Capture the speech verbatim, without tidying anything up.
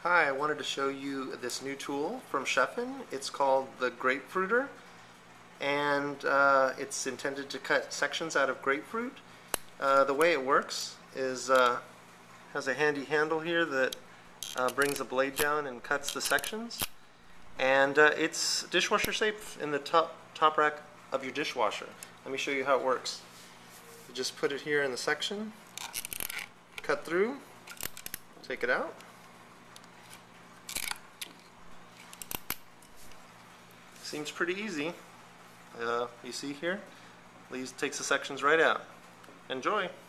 Hi, I wanted to show you this new tool from Chef'n. It's called the Grapefruiter, and uh, it's intended to cut sections out of grapefruit. Uh, the way it works is uh, has a handy handle here that uh, brings the blade down and cuts the sections, and uh, it's dishwasher safe in the top top rack of your dishwasher. Let me show you how it works. You just put it here in the section, cut through, take it out. Seems pretty easy. Uh, you see here, Lee takes the sections right out. Enjoy!